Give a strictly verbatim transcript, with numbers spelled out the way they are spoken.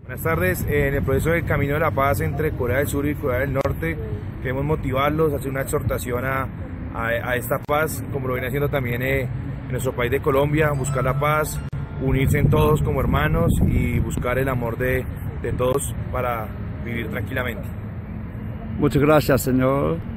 Buenas tardes. En el proceso del Camino de la Paz entre Corea del Sur y Corea del Norte, queremos motivarlos, hacer una exhortación a, a, a esta paz, como lo viene haciendo también eh, en nuestro país de Colombia, buscar la paz, unirse en todos como hermanos y buscar el amor de, de todos para vivir tranquilamente. Muchas gracias, señor.